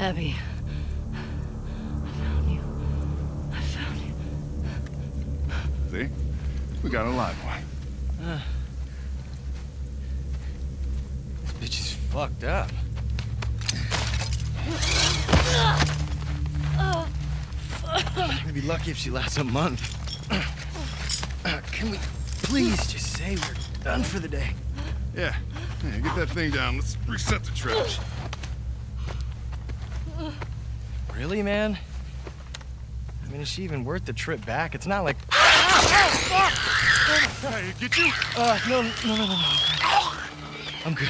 Abby. I found you. See? We got a live one. This bitch is fucked up. We'll be lucky if she lasts a month. Can we please just say we're done for the day? Yeah, get that thing down. Let's reset the traps. Really, man? I mean, is she even worth the trip back? It's not like... Hey, get you? No. I'm good.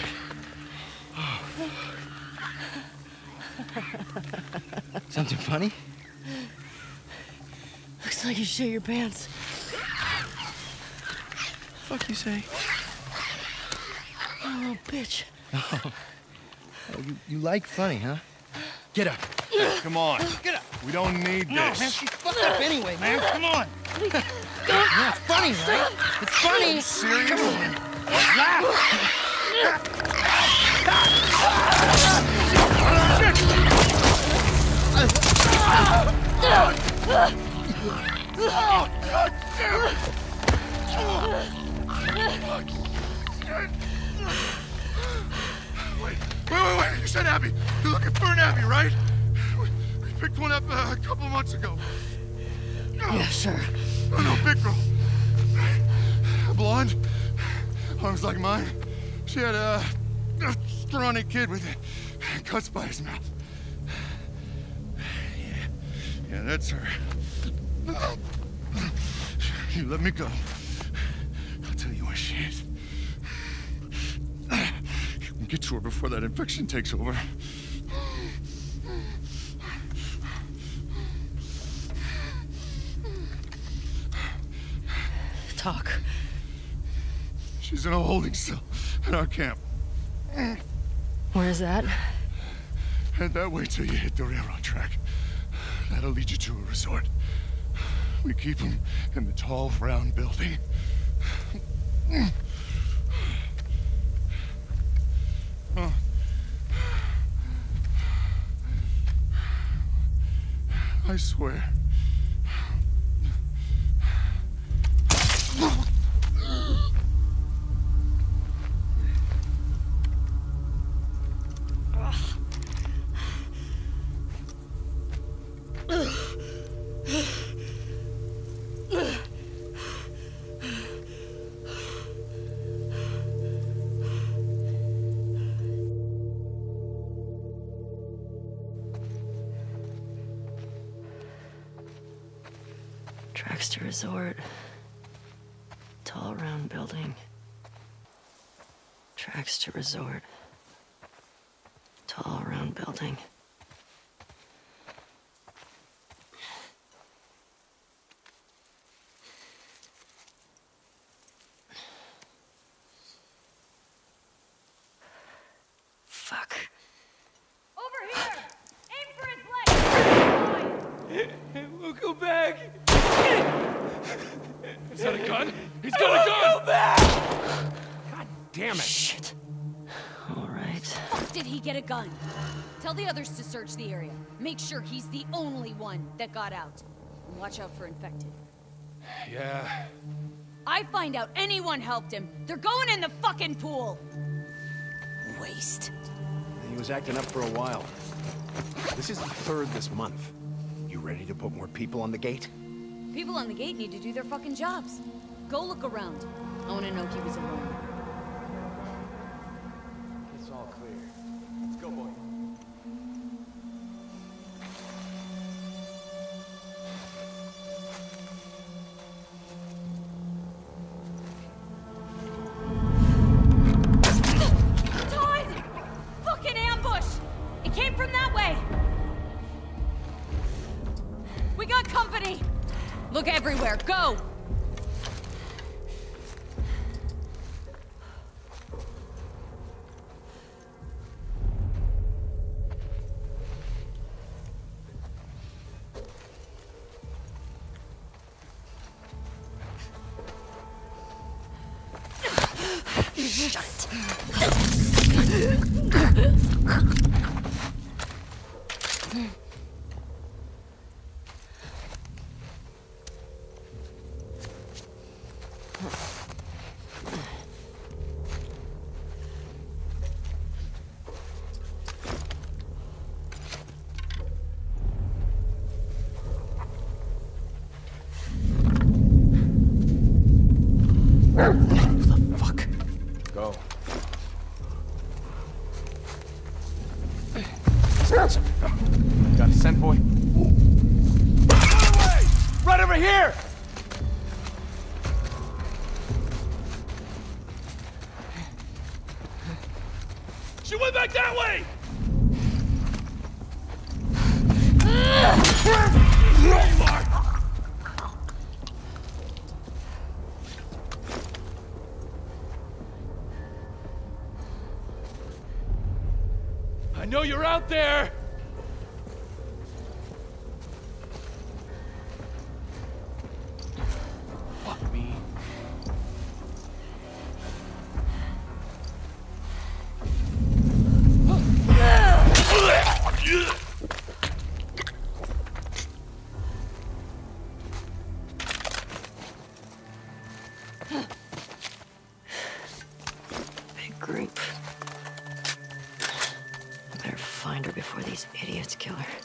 Something funny? Looks like you shit your pants. Fuck you say? Oh, bitch. Oh, you like funny, huh? Get up. Hey, come on. Get up. We don't need No, this. man, she's fucked up anyway, man. Come on. Don't. Yeah, it's funny, right? It's funny. Are you serious? Come on. Laugh. Oh, God damn it! Wait. You said Abby. You're looking for an Abby, right? We picked one up a couple months ago. Yeah, sure. Oh, no, big girl. Blonde. Arms like mine. She had a scrawny kid with cuts by his mouth. Yeah, that's her. You let me go. I'll tell you where she is. You can get to her before that infection takes over. Talk. She's in a holding cell at our camp. Where's that? Head that way till you hit the railroad track. That'll lead you to a resort. We keep them in the tall, round building. I swear. Tracks to resort. Tall round building. Tracks to resort. Tall round building. Fuck. Over here! Aim for his leg! We'll go back. Is that a gun? He's got a gun! Go back! God damn it! Shit. All right. Fuck did he get a gun? Tell the others to search the area. Make sure he's the only one that got out. And watch out for infected. Yeah. I find out anyone helped him, they're going in the fucking pool! Waste. He was acting up for a while. This is the 3rd this month. You ready to put more people on the gate? People on the gate need to do their fucking jobs. Go look around. I want to know he was alone. It's all clear. Let's go, boy. Todd! Fucking ambush! It came from that way! We got company! Look everywhere, go! The fuck? Go. Got a scent, boy? Right over here! She went back that way! I know you're out there! Fuck me. Big group. I better find her before these idiots kill her.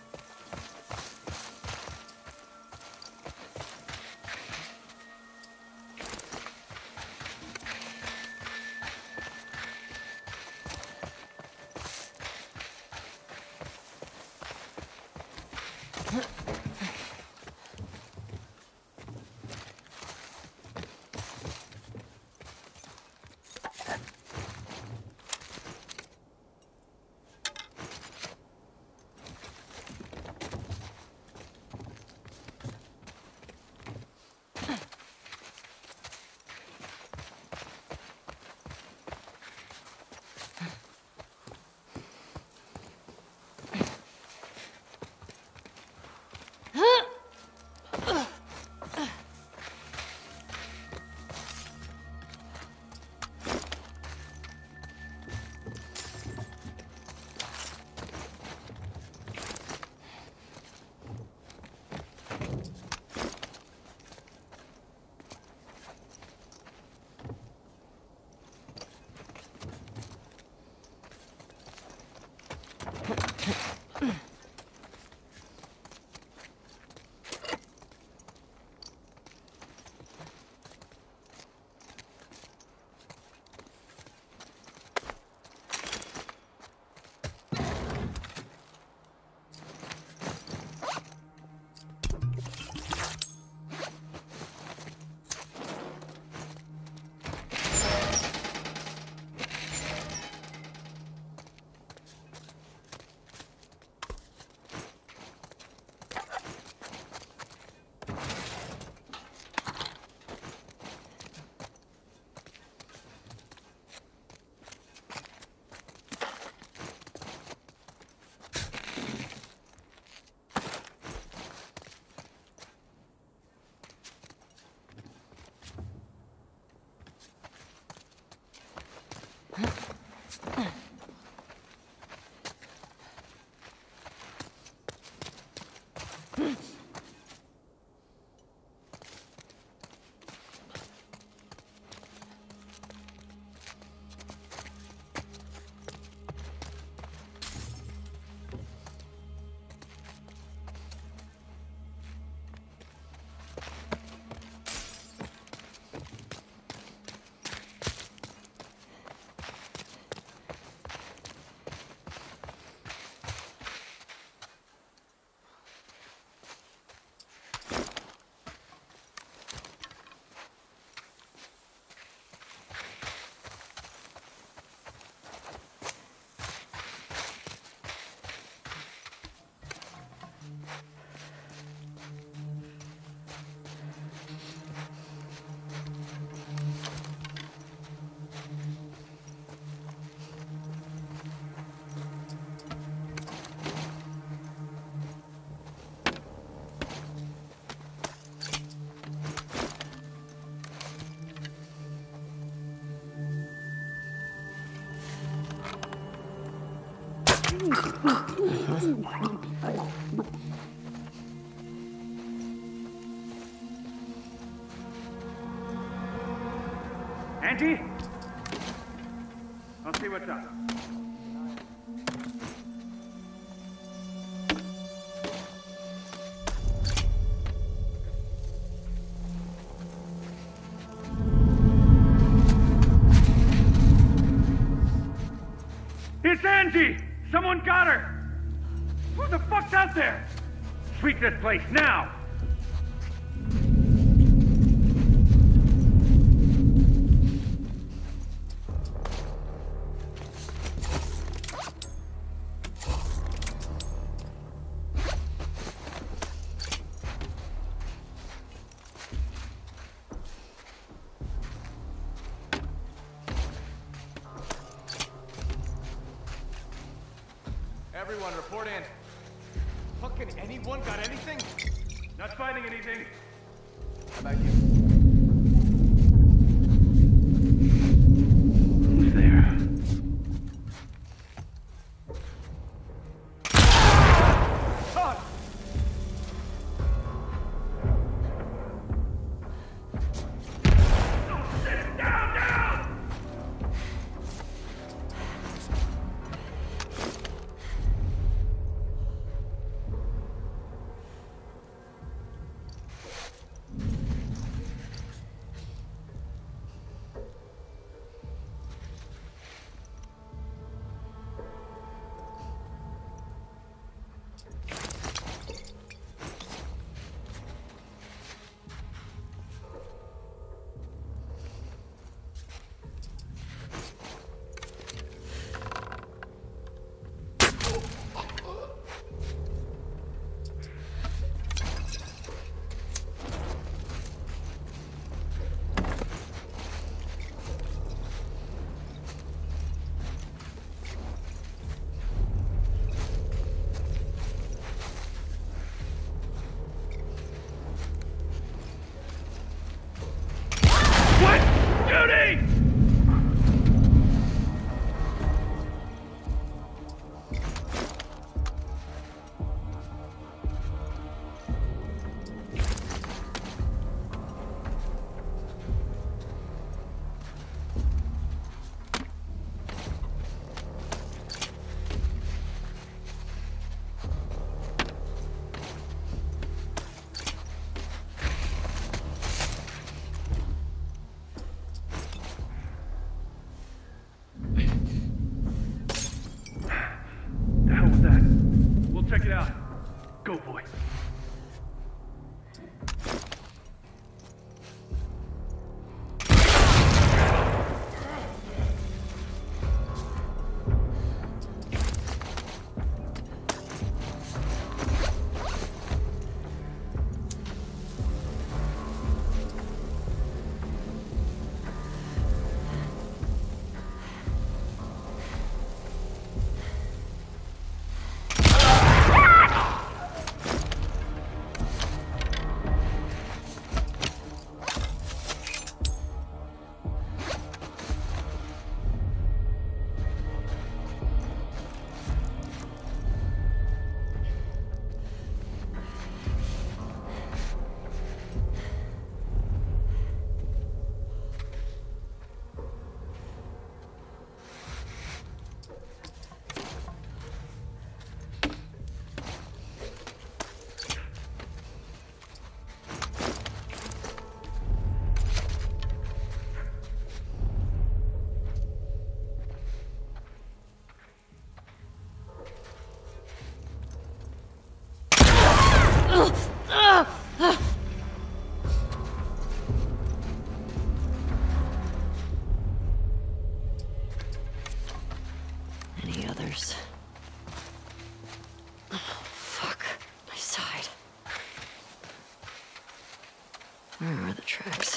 Auntie? I'll see what's up. Angie! Someone got her! Who the fuck's out there? Sweep this place, now! Everyone, report in. Fucking anyone got anything? Not finding anything. How about you? Who's there? Todd! Down, down! What? Judy! The hell was that? We'll check it out. Go, boy. Any others? Oh, fuck. My side. Where are the tracks?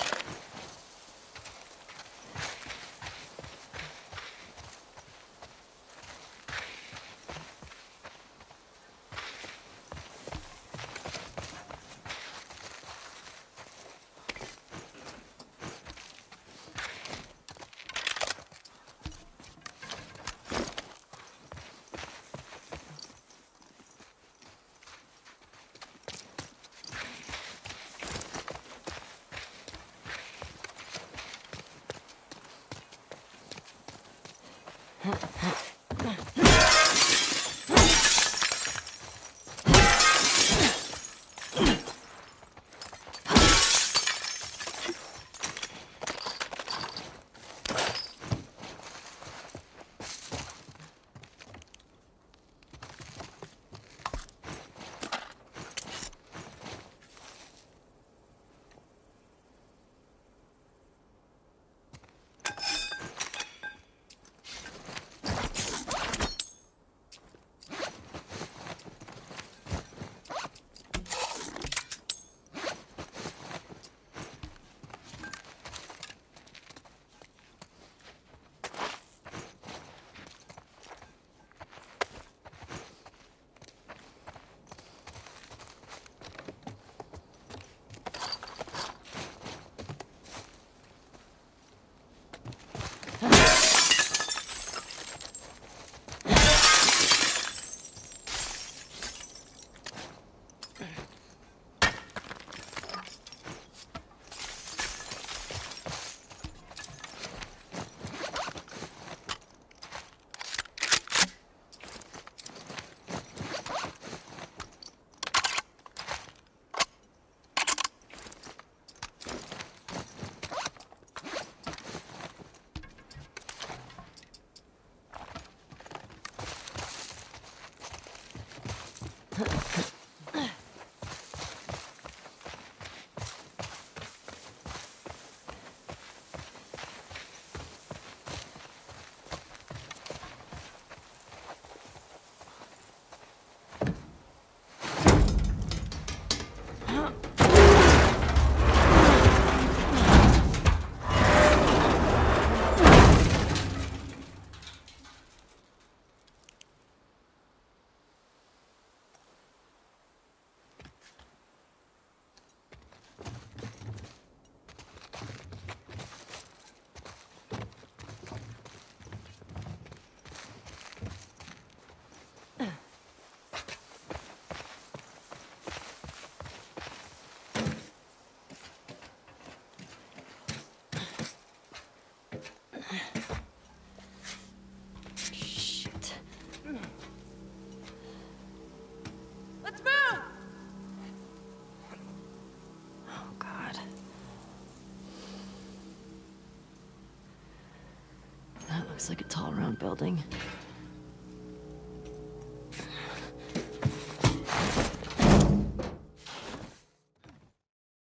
Looks like a tall round building.